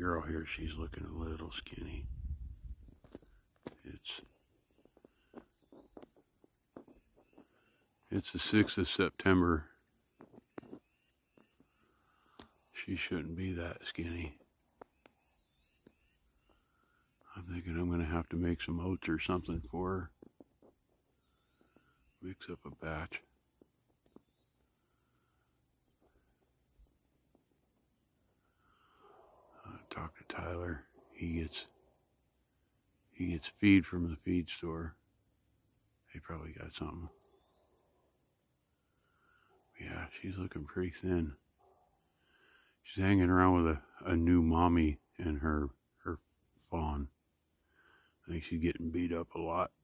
girl here, she's looking a little skinny. It's the 6th of September. She shouldn't be that skinny. I'm thinking I'm going to have to make some oats or something for her. Mix up a batch. Talk to Tyler. He gets feed from the feed store. They probably got something. Yeah, she's looking pretty thin. She's hanging around with a new mommy and her fawn. I think she's getting beat up a lot.